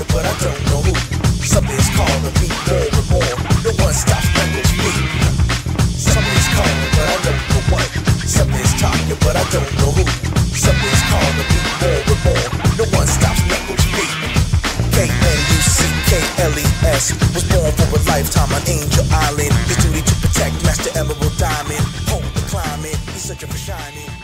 but I don't know who. Something's calling me more and more. No one stops Echo's beat. Something's calling, but I don't know what. Something's talking, but I don't know who. Something's calling me more and more. No one stops Echo's beat. K-N-U-C-K-L-E-S was born for a lifetime on Angel Island. His duty to protect Master Emerald Diamond. Hold the climate, he's searching for shining.